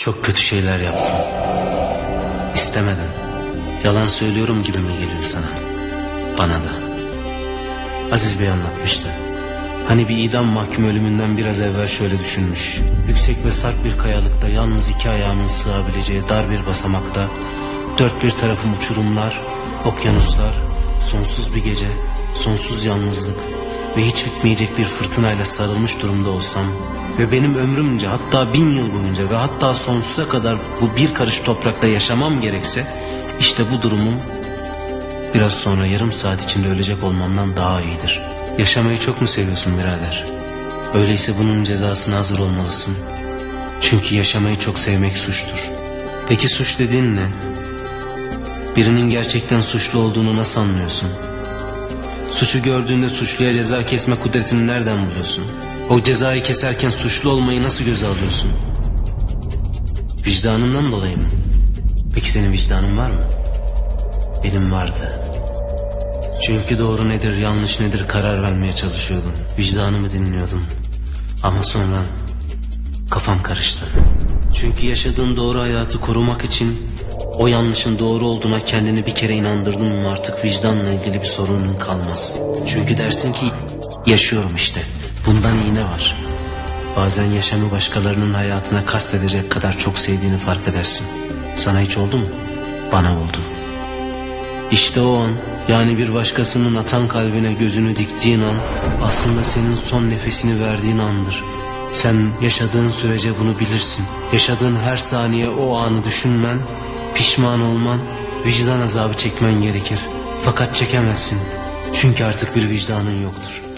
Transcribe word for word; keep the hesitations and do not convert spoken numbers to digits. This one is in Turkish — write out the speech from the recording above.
Çok kötü şeyler yaptım. İstemeden. Yalan söylüyorum gibi mi geliyor sana? Bana da. Aziz Bey anlatmıştı. Hani bir idam mahkum ölümünden biraz evvel şöyle düşünmüş. Yüksek ve sarp bir kayalıkta yalnız iki ayağımın sığabileceği dar bir basamakta, dört bir tarafım uçurumlar, okyanuslar, sonsuz bir gece, sonsuz yalnızlık ve hiç bitmeyecek bir fırtınayla sarılmış durumda olsam ve benim ömrümce, hatta bin yıl boyunca ve hatta sonsuza kadar bu bir karış toprakta yaşamam gerekse, işte bu durumum biraz sonra yarım saat içinde ölecek olmamdan daha iyidir. Yaşamayı çok mu seviyorsun birader? Öyleyse bunun cezasına hazır olmalısın. Çünkü yaşamayı çok sevmek suçtur. Peki suç dediğin ne? Birinin gerçekten suçlu olduğunu nasıl anlıyorsun? Suçu gördüğünde suçluya ceza kesme kudretini nereden buluyorsun? O cezayı keserken suçlu olmayı nasıl göze alıyorsun? Vicdanından dolayı mı? Peki senin vicdanın var mı? Benim vardı. Çünkü doğru nedir, yanlış nedir karar vermeye çalışıyordum. Vicdanımı dinliyordum. Ama sonra kafam karıştı. Çünkü yaşadığın doğru hayatı korumak için o yanlışın doğru olduğuna kendini bir kere inandırdın mı artık vicdanla ilgili bir sorunun kalmaz. Çünkü dersin ki yaşıyorum işte. Bundan iyi ne var? Bazen yaşamı başkalarının hayatına kastedecek kadar çok sevdiğini fark edersin. Sana hiç oldu mu? Bana oldu. İşte o an, yani bir başkasının atan kalbine gözünü diktiğin an aslında senin son nefesini verdiğin andır. Sen yaşadığın sürece bunu bilirsin. Yaşadığın her saniye o anı düşünmen, pişman olman, vicdan azabı çekmen gerekir. Fakat çekemezsin. Çünkü artık bir vicdanın yoktur.